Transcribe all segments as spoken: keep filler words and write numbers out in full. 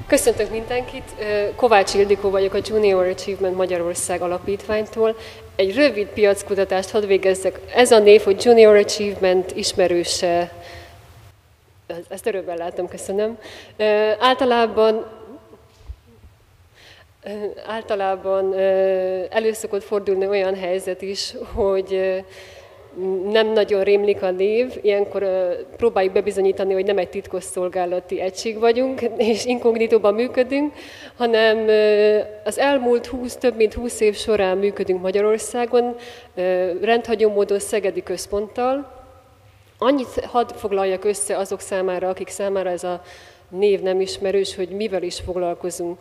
Köszöntök mindenkit! Kovács Ildikó vagyok a Junior Achievement Magyarország Alapítványtól. Egy rövid piackutatást hadd végezzek. Ez a név, hogy Junior Achievement ismerőse. Ezt örökben látom, köszönöm. Általában Általában elő szokott fordulni olyan helyzet is, hogy nem nagyon rémlik a név, ilyenkor próbáljuk bebizonyítani, hogy nem egy titkosszolgálati egység vagyunk, és inkognitóban működünk, hanem az elmúlt húsz, több mint húsz év során működünk Magyarországon, rendhagyó módon szegedi központtal. Annyit hadd foglaljak össze azok számára, akik számára ez a név nem ismerős, hogy mivel is foglalkozunk.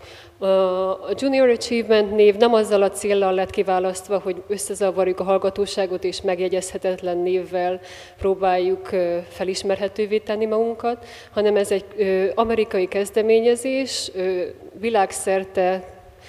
A Junior Achievement név nem azzal a céllal lett kiválasztva, hogy összezavarjuk a hallgatóságot és megjegyezhetetlen névvel próbáljuk felismerhetővé tenni magunkat, hanem ez egy amerikai kezdeményezés, világszerte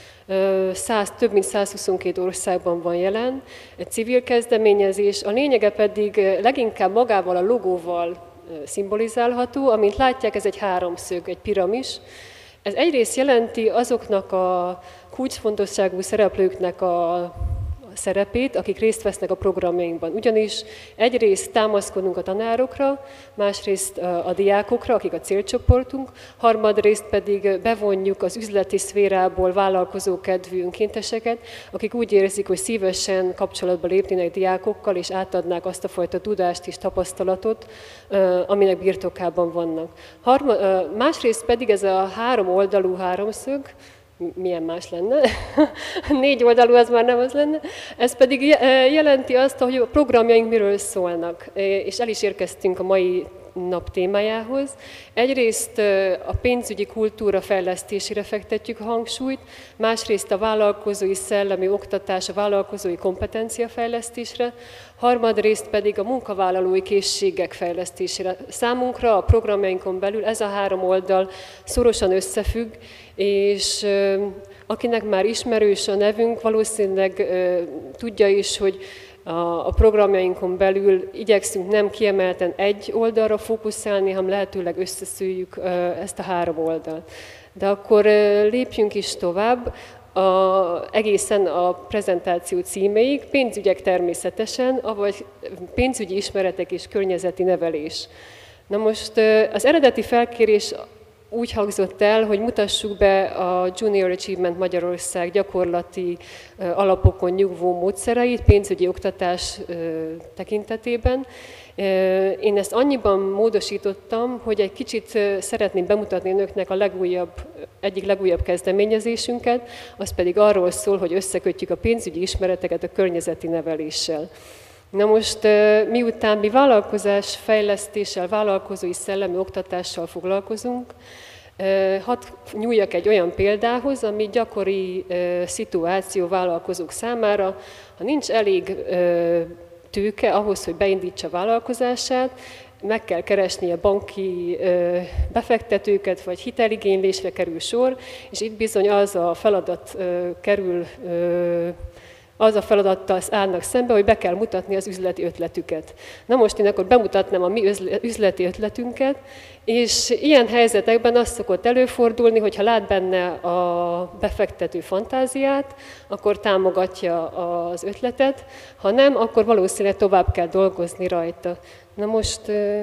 száz, több mint százhuszonkettő országban van jelen, egy civil kezdeményezés, a lényege pedig leginkább magával a logóval szimbolizálható. Amint látják, ez egy háromszög, egy piramis. Ez egyrészt jelenti azoknak a kulcsfontosságú szereplőknek a szerepét, akik részt vesznek a programjainkban. Ugyanis egyrészt támaszkodunk a tanárokra, másrészt a diákokra, akik a célcsoportunk, harmadrészt pedig bevonjuk az üzleti szférából vállalkozó kedvű önkénteseket, akik úgy érzik, hogy szívesen kapcsolatba lépnének diákokkal, és átadnák azt a fajta tudást és tapasztalatot, aminek birtokában vannak. Harma, másrészt pedig ez a három oldalú háromszög, milyen más lenne, négy oldalú az már nem az lenne, ez pedig jelenti azt, hogy a programjaink miről szólnak, és el is érkeztünk a mai nap témájához. Egyrészt a pénzügyi kultúra fejlesztésére fektetjük a hangsúlyt, másrészt a vállalkozói szellemi oktatás, a vállalkozói kompetencia fejlesztésre, harmadrészt pedig a munkavállalói készségek fejlesztésére. Számunkra a programjainkon belül ez a három oldal szorosan összefügg, és akinek már ismerős a nevünk, valószínűleg tudja is, hogy a programjainkon belül igyekszünk nem kiemelten egy oldalra fókuszálni, hanem lehetőleg összeszűjjük ezt a három oldalt. De akkor lépjünk is tovább. A, egészen a prezentáció címéig, pénzügyek természetesen, avagy pénzügyi ismeretek és környezeti nevelés. Na most az eredeti felkérés úgy hangzott el, hogy mutassuk be a Junior Achievement Magyarország gyakorlati alapokon nyugvó módszereit pénzügyi oktatás tekintetében. Én ezt annyiban módosítottam, hogy egy kicsit szeretném bemutatni önöknek a legújabb, egyik legújabb kezdeményezésünket, az pedig arról szól, hogy összekötjük a pénzügyi ismereteket a környezeti neveléssel. Na most, miután mi vállalkozás fejlesztéssel, vállalkozói szellemi oktatással foglalkozunk, hadd nyúljak egy olyan példához, ami gyakori szituáció vállalkozók számára, ha nincs elég tőke ahhoz, hogy beindítsa vállalkozását, meg kell keresnie banki befektetőket, vagy hiteligénylésre kerül sor, és itt bizony az a feladat kerül, az a feladattal állnak szembe, hogy be kell mutatni az üzleti ötletüket. Na most én akkor bemutatnám a mi üzleti ötletünket, és ilyen helyzetekben az szokott előfordulni, hogy ha lát benne a befektető fantáziát, akkor támogatja az ötletet, ha nem, akkor valószínűleg tovább kell dolgozni rajta. Na most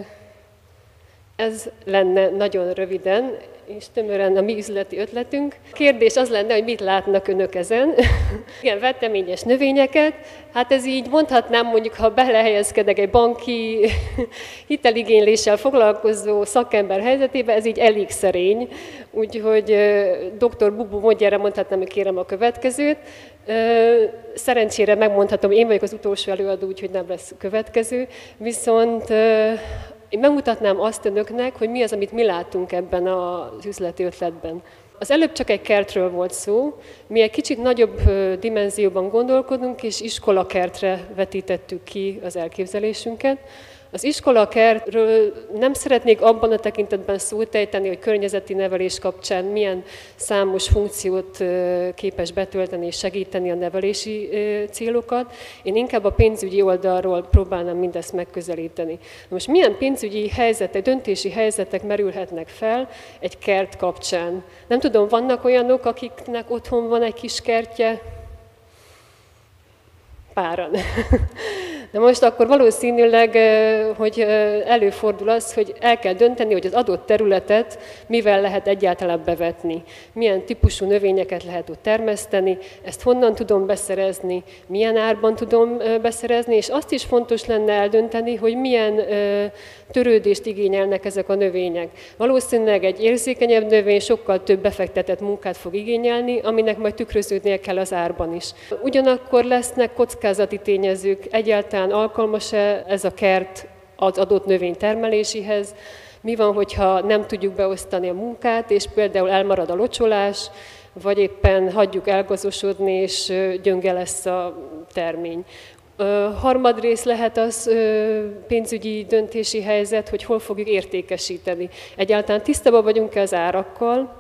ez lenne nagyon röviden és tömören a mi üzleti ötletünk. A kérdés az lenne, hogy mit látnak önök ezen. Igen, vetteményes növényeket. Hát ez így mondhatnám, mondjuk, ha belehelyezkedek egy banki hiteligényléssel foglalkozó szakember helyzetébe, ez így elég szerény. Úgyhogy doktor Bubu módjára mondhatnám, hogy kérem a következőt. Szerencsére megmondhatom, én vagyok az utolsó előadó, úgyhogy nem lesz következő. Viszont én megmutatnám azt önöknek, hogy mi az, amit mi látunk ebben az üzleti ötletben. Az előbb csak egy kertről volt szó, mi egy kicsit nagyobb dimenzióban gondolkodunk, és iskolakertre vetítettük ki az elképzelésünket. Az iskolakertről nem szeretnék abban a tekintetben szót ejteni, hogy környezeti nevelés kapcsán milyen számos funkciót képes betölteni és segíteni a nevelési célokat. Én inkább a pénzügyi oldalról próbálnám mindezt megközelíteni. Most milyen pénzügyi helyzetek, döntési helyzetek merülhetnek fel egy kert kapcsán? Nem tudom, vannak olyanok, akiknek otthon van egy kis kertje? Páran. De most akkor valószínűleg, hogy előfordul az, hogy el kell dönteni, hogy az adott területet mivel lehet egyáltalán bevetni. Milyen típusú növényeket lehet ott termeszteni, ezt honnan tudom beszerezni, milyen árban tudom beszerezni, és azt is fontos lenne eldönteni, hogy milyen törődést igényelnek ezek a növények. Valószínűleg egy érzékenyebb növény sokkal több befektetett munkát fog igényelni, aminek majd tükröződnie kell az árban is. Ugyanakkor lesznek kockázati tényezők, egyáltalán alkalmas-e ez a kert az adott növény termeléséhez, mi van, hogyha nem tudjuk beosztani a munkát, és például elmarad a locsolás, vagy éppen hagyjuk elgazosodni, és gyönge lesz a termény. Harmadrészt lehet az pénzügyi döntési helyzet, hogy hol fogjuk értékesíteni. Egyáltalán tisztában vagyunk-e az árakkal,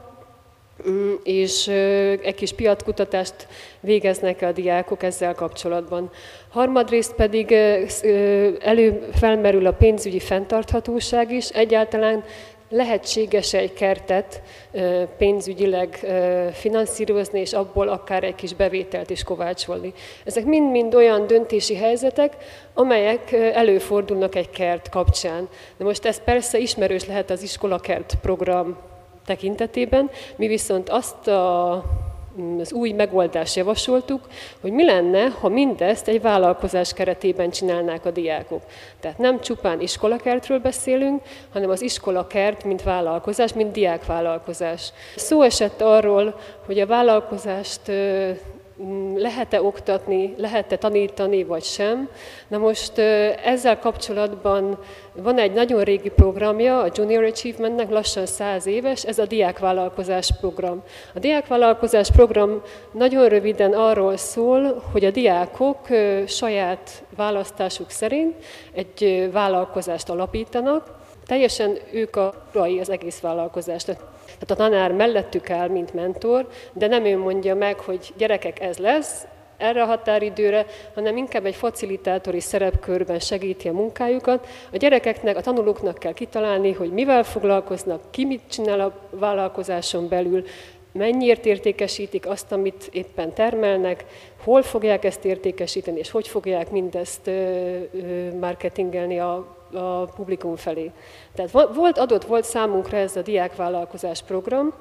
és egy kis piackutatást végeznek a diákok ezzel kapcsolatban. Harmadrészt pedig elő felmerül a pénzügyi fenntarthatóság is, egyáltalán lehetséges egy kertet pénzügyileg finanszírozni, és abból akár egy kis bevételt is kovácsolni. Ezek mind-mind olyan döntési helyzetek, amelyek előfordulnak egy kert kapcsán. De most ez persze ismerős lehet az iskolakert program tekintetében, mi viszont azt a, az új megoldást javasoltuk, hogy mi lenne, ha mindezt egy vállalkozás keretében csinálnák a diákok. Tehát nem csupán iskolakertről beszélünk, hanem az iskolakert, mint vállalkozás, mint diákvállalkozás. Szó esett arról, hogy a vállalkozást lehet-e oktatni, lehet-e tanítani, vagy sem. Na most ezzel kapcsolatban van egy nagyon régi programja, a Junior Achievementnek, lassan száz éves, ez a diákvállalkozás program. A diákvállalkozás program nagyon röviden arról szól, hogy a diákok saját választásuk szerint egy vállalkozást alapítanak, teljesen ők a urai az egész vállalkozást. Tehát a tanár mellettük áll, mint mentor, de nem ő mondja meg, hogy gyerekek, ez lesz erre a határidőre, hanem inkább egy facilitátori szerepkörben segíti a munkájukat. A gyerekeknek, a tanulóknak kell kitalálni, hogy mivel foglalkoznak, ki mit csinál a vállalkozáson belül, mennyiért értékesítik azt, amit éppen termelnek, hol fogják ezt értékesíteni, és hogy fogják mindezt marketingelni a a publikum felé. Tehát volt adott volt számunkra ez a diákvállalkozás program,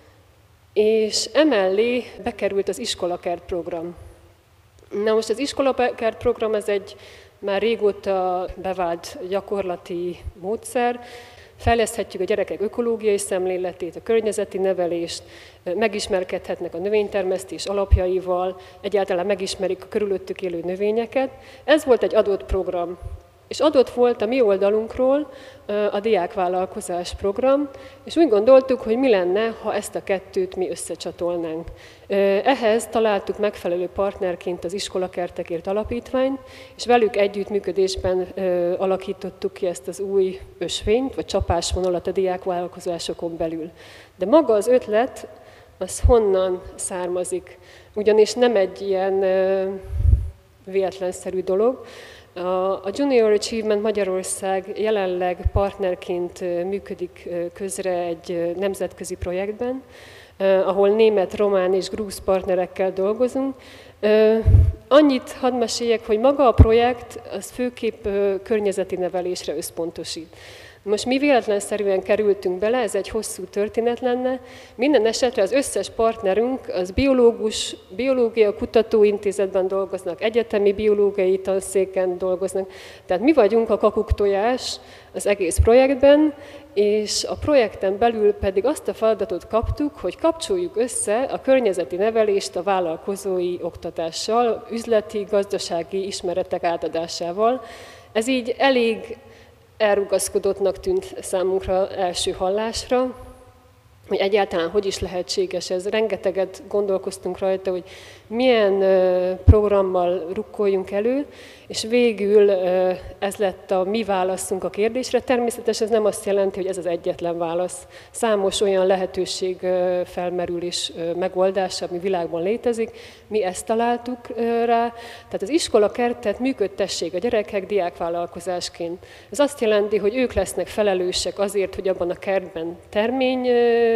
és emellé bekerült az iskolakert program. Na most az iskolakert program ez egy már régóta bevált gyakorlati módszer. Fejleszthetjük a gyerekek ökológiai szemléletét, a környezeti nevelést, megismerkedhetnek a növénytermesztés alapjaival, egyáltalán megismerik a körülöttük élő növényeket. Ez volt egy adott program. És adott volt a mi oldalunkról a diákvállalkozás program, és úgy gondoltuk, hogy mi lenne, ha ezt a kettőt mi összecsatolnánk. Ehhez találtuk megfelelő partnerként az Iskolakertekért Alapítványt, és velük együttműködésben alakítottuk ki ezt az új ösvényt, vagy csapásvonalat a diákvállalkozásokon belül. De maga az ötlet, az honnan származik? Ugyanis nem egy ilyen véletlenszerű dolog. A Junior Achievement Magyarország jelenleg partnerként működik közre egy nemzetközi projektben, ahol német, román és grúz partnerekkel dolgozunk. Annyit hadd meséljek, hogy maga a projekt az főképp környezeti nevelésre összpontosít. Most mi véletlenszerűen kerültünk bele, ez egy hosszú történet lenne. Minden esetre az összes partnerünk, az biológus, biológia kutatóintézetben dolgoznak, egyetemi biológiai tanszéken dolgoznak. Tehát mi vagyunk a kakuktojás az egész projektben, és a projekten belül pedig azt a feladatot kaptuk, hogy kapcsoljuk össze a környezeti nevelést a vállalkozói oktatással, üzleti, gazdasági ismeretek átadásával. Ez így elég elrugaszkodottnak tűnt számunkra első hallásra, hogy egyáltalán hogy is lehetséges ez. Rengeteget gondolkoztunk rajta, hogy milyen programmal rukkoljunk elő, és végül ez lett a mi válaszunk a kérdésre. Természetesen ez nem azt jelenti, hogy ez az egyetlen válasz. Számos olyan lehetőség felmerül és megoldás, ami világban létezik. Mi ezt találtuk rá. Tehát az iskolakertet működtessék a gyerekek diákvállalkozásként. Ez azt jelenti, hogy ők lesznek felelősek azért, hogy abban a kertben termény,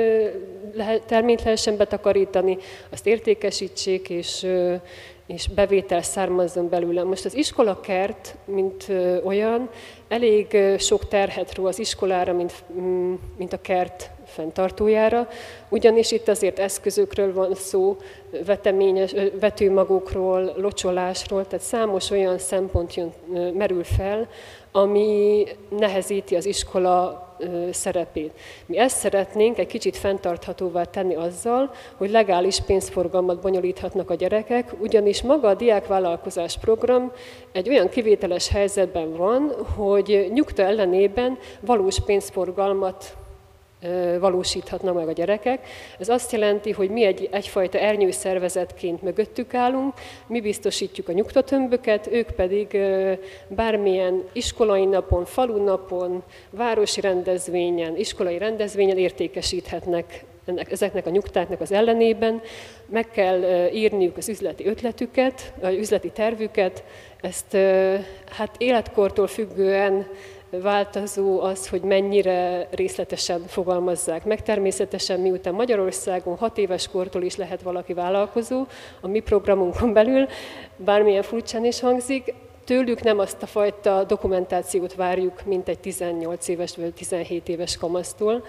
terményt lehessen betakarítani, azt értékesítsék, és és bevétel származzon belőle. Most az iskolakert, mint olyan, elég sok terhet ró az iskolára, mint, mint a kert fenntartójára, ugyanis itt azért eszközökről van szó, veteményes, vetőmagokról, locsolásról, tehát számos olyan szempont jön, merül fel, ami nehezíti az iskola szerepét. Mi ezt szeretnénk egy kicsit fenntarthatóvá tenni azzal, hogy legális pénzforgalmat bonyolíthatnak a gyerekek, ugyanis maga a diákvállalkozás program egy olyan kivételes helyzetben van, hogy nyugta ellenében valós pénzforgalmat valósíthatnak meg a gyerekek. Ez azt jelenti, hogy mi egy, egyfajta ernyőszervezetként mögöttük állunk, mi biztosítjuk a nyugtatömböket, ők pedig bármilyen iskolai napon, falunapon, városi rendezvényen, iskolai rendezvényen értékesíthetnek ennek, ezeknek a nyugtáknak az ellenében. Meg kell írniuk az üzleti ötletüket, az üzleti tervüket, ezt hát életkortól függően változó az, hogy mennyire részletesen fogalmazzák meg. Természetesen miután Magyarországon hat éves kortól is lehet valaki vállalkozó, a mi programunkon belül, bármilyen furcsán is hangzik, tőlük nem azt a fajta dokumentációt várjuk, mint egy tizennyolc éves vagy tizenhét éves kamasztól,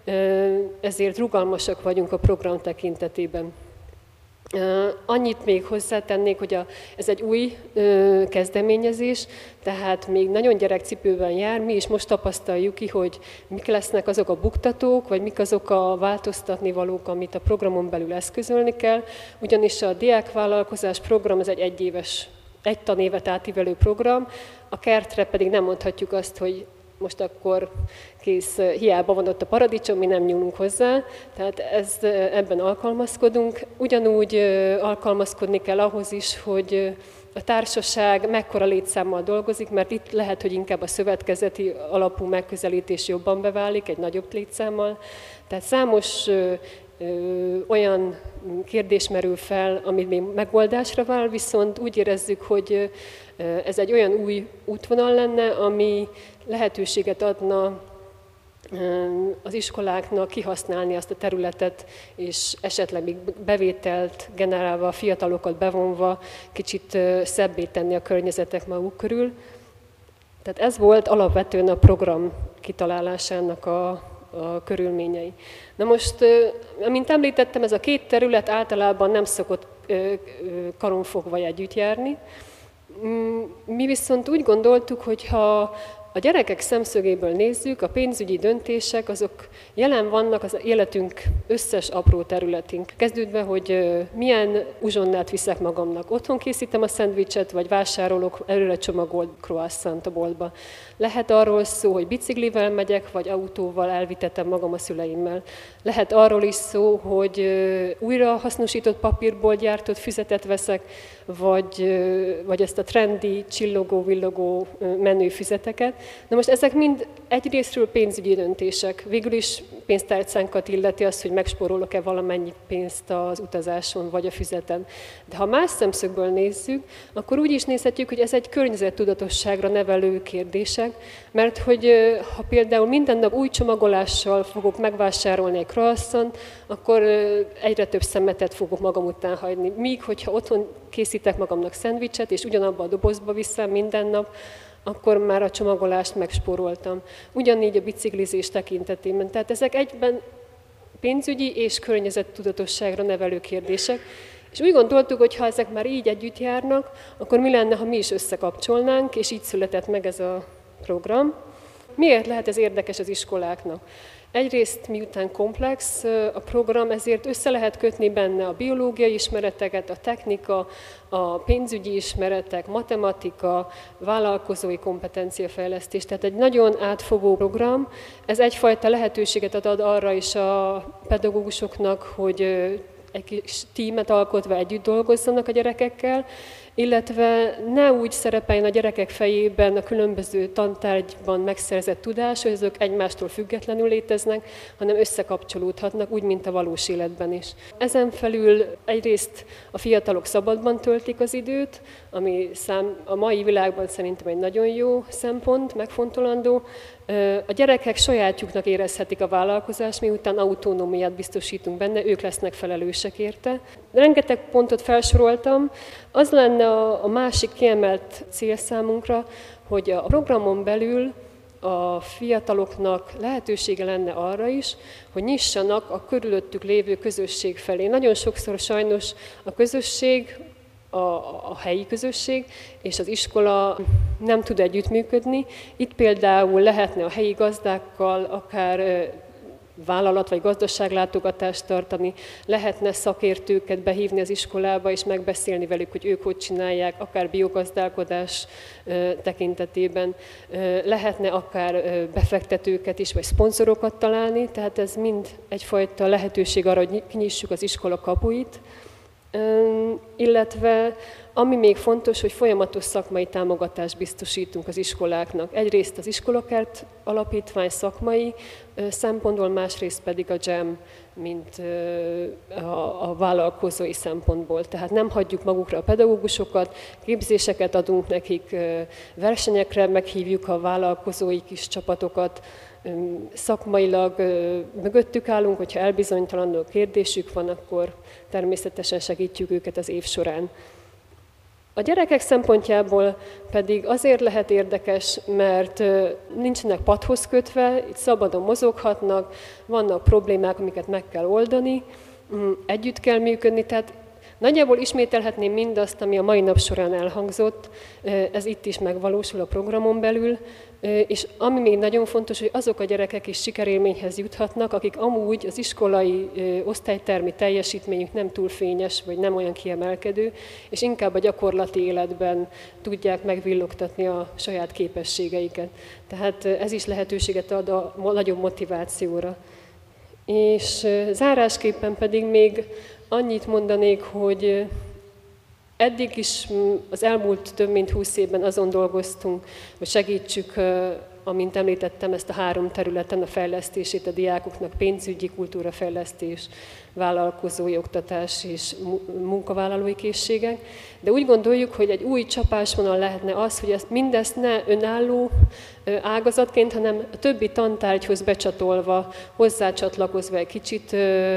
ezért rugalmasak vagyunk a program tekintetében. Annyit még hozzátennék, hogy a, ez egy új ö, kezdeményezés, tehát még nagyon gyerekcipőben jár, mi is most tapasztaljuk ki, hogy mik lesznek azok a buktatók, vagy mik azok a változtatni valók, amit a programon belül eszközölni kell, ugyanis a diákvállalkozás program ez egy egyéves, egy tanévet átívelő program, a kertre pedig nem mondhatjuk azt, hogy most akkor kész, hiába van ott a paradicsom, mi nem nyúlunk hozzá, tehát ez, ebben alkalmazkodunk. Ugyanúgy alkalmazkodni kell ahhoz is, hogy a társaság mekkora létszámmal dolgozik, mert itt lehet, hogy inkább a szövetkezeti alapú megközelítés jobban beválik, egy nagyobb létszámmal. Tehát számos ö, ö, olyan kérdés merül fel, amit még megoldásra vár, viszont úgy érezzük, hogy ez egy olyan új útvonal lenne, ami lehetőséget adna az iskoláknak kihasználni azt a területet, és esetleg még bevételt generálva, a fiatalokat bevonva, kicsit szebbé tenni a környezetek maguk körül. Tehát ez volt alapvetően a program kitalálásának a, a körülményei. Na most, amint említettem, ez a két terület általában nem szokott karonfogva együtt járni. Mi viszont úgy gondoltuk, hogy ha a gyerekek szemszögéből nézzük, a pénzügyi döntések azok jelen vannak az életünk összes apró területén. Kezdődve, hogy milyen uzsonnát viszek magamnak. Otthon készítem a szendvicset, vagy vásárolok előre csomagolt croissant a boltba. Lehet arról szó, hogy biciklivel megyek, vagy autóval elvitetem magam a szüleimmel. Lehet arról is szó, hogy újra hasznosított papírból gyártott füzetet veszek, vagy, vagy ezt a trendi, csillogó, villogó menő füzeteket. Na most ezek mind egyrésztről pénzügyi döntések. Végül is pénztárcánkat illeti az, hogy megspórolok-e valamennyi pénzt az utazáson vagy a füzeten. De ha más szemszögből nézzük, akkor úgy is nézhetjük, hogy ez egy környezettudatosságra nevelő kérdések, mert hogy ha például minden nap új csomagolással fogok megvásárolni egy croissant, akkor egyre több szemetet fogok magam után hagyni. Míg, hogyha otthon készítek magamnak szendvicset, és ugyanabba a dobozba viszem minden nap, akkor már a csomagolást megspóroltam. Ugyanígy a biciklizés tekintetében. Tehát ezek egyben pénzügyi és környezettudatosságra nevelő kérdések. És úgy gondoltuk, hogy ha ezek már így együtt járnak, akkor mi lenne, ha mi is összekapcsolnánk, és így született meg ez a program. Miért lehet ez érdekes az iskoláknak? Egyrészt, miután komplex a program, ezért össze lehet kötni benne a biológiai ismereteket, a technika, a pénzügyi ismeretek, matematika, vállalkozói kompetenciafejlesztés. Tehát egy nagyon átfogó program. Ez egyfajta lehetőséget ad arra is a pedagógusoknak, hogy egy kis tímet alkotva együtt dolgozzanak a gyerekekkel, illetve ne úgy szerepeljen a gyerekek fejében a különböző tantárgyban megszerzett tudás, hogy azok egymástól függetlenül léteznek, hanem összekapcsolódhatnak, úgy, mint a valós életben is. Ezen felül egyrészt a fiatalok szabadban töltik az időt, ami szám, a mai világban szerintem egy nagyon jó szempont, megfontolandó. A gyerekek sajátjuknak érezhetik a vállalkozást, miután autonómiát biztosítunk benne, ők lesznek felelősek érte. Rengeteg pontot felsoroltam. Az lenne a másik kiemelt cél számunkra, hogy a programon belül a fiataloknak lehetősége lenne arra is, hogy nyissanak a körülöttük lévő közösség felé. Nagyon sokszor sajnos a közösség, A, a helyi közösség és az iskola nem tud együttműködni. Itt például lehetne a helyi gazdákkal akár vállalat vagy gazdaságlátogatást tartani, lehetne szakértőket behívni az iskolába és megbeszélni velük, hogy ők hogy csinálják, akár biogazdálkodás tekintetében, lehetne akár befektetőket is, vagy szponzorokat találni, tehát ez mind egyfajta lehetőség arra, hogy kinyissuk az iskola kapuit, illetve ami még fontos, hogy folyamatos szakmai támogatást biztosítunk az iskoláknak. Egyrészt az Iskolakert Alapítvány szakmai szempontból, másrészt pedig a jam, mint a vállalkozói szempontból. Tehát nem hagyjuk magukra a pedagógusokat, képzéseket adunk nekik, versenyekre meghívjuk a vállalkozói kis csapatokat, szakmailag mögöttük állunk, hogyha elbizonytalanul kérdésük van, akkor természetesen segítjük őket az év során. A gyerekek szempontjából pedig azért lehet érdekes, mert nincsenek padhoz kötve, itt szabadon mozoghatnak, vannak problémák, amiket meg kell oldani, együtt kell működni, tehát nagyjából ismételhetném mindazt, ami a mai nap során elhangzott, ez itt is megvalósul a programon belül, és ami még nagyon fontos, hogy azok a gyerekek is sikerélményhez juthatnak, akik amúgy az iskolai osztálytermi teljesítményük nem túl fényes, vagy nem olyan kiemelkedő, és inkább a gyakorlati életben tudják megvillogtatni a saját képességeiket. Tehát ez is lehetőséget ad a nagyobb motivációra. És zárásképpen pedig még annyit mondanék, hogy eddig is az elmúlt több mint húsz évben azon dolgoztunk, hogy segítsük, amint említettem, ezt a három területen a fejlesztését a diákoknak, pénzügyi, kultúrafejlesztés, vállalkozói oktatás és munkavállalói készségek. De úgy gondoljuk, hogy egy új csapásvonal lehetne az, hogy ezt mindezt ne önálló ágazatként, hanem a többi tantárgyhoz becsatolva, hozzácsatlakozva egy kicsit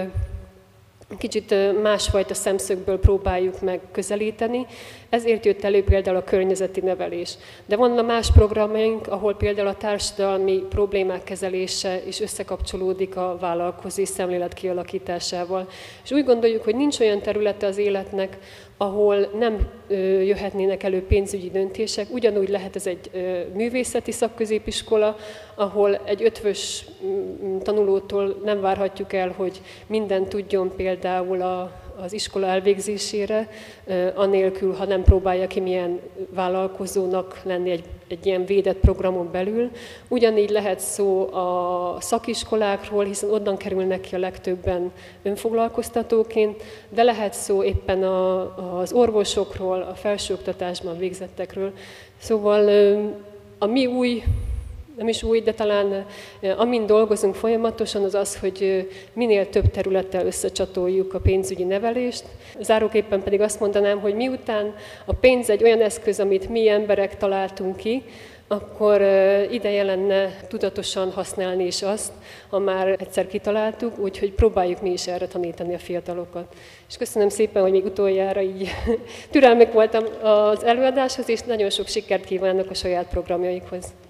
Kicsit másfajta szemszögből próbáljuk meg közelíteni, ezért jött elő például a környezeti nevelés. De vannak más programjaink, ahol például a társadalmi problémák kezelése is összekapcsolódik a vállalkozói szemlélet kialakításával. És úgy gondoljuk, hogy nincs olyan területe az életnek, ahol nem jöhetnének elő pénzügyi döntések. Ugyanúgy lehet ez egy művészeti szakközépiskola, ahol egy ötvös tanulótól nem várhatjuk el, hogy mindent tudjon például a, az iskola elvégzésére, anélkül, ha nem próbálja ki milyen vállalkozónak lenni egy, egy ilyen védett programon belül. Ugyanígy lehet szó a szakiskolákról, hiszen onnan kerülnek ki a legtöbben önfoglalkoztatóként, de lehet szó éppen a, az orvosokról, a felsőoktatásban végzettekről. Szóval a mi új, nem is új, de talán amin dolgozunk folyamatosan, az az, hogy minél több területtel összecsatoljuk a pénzügyi nevelést. Záróképpen pedig azt mondanám, hogy miután a pénz egy olyan eszköz, amit mi emberek találtunk ki, akkor ideje lenne tudatosan használni is azt, ha már egyszer kitaláltuk, úgyhogy próbáljuk mi is erre tanítani a fiatalokat. És köszönöm szépen, hogy még utoljára így türelmük voltam az előadáshoz, és nagyon sok sikert kívánok a saját programjaikhoz.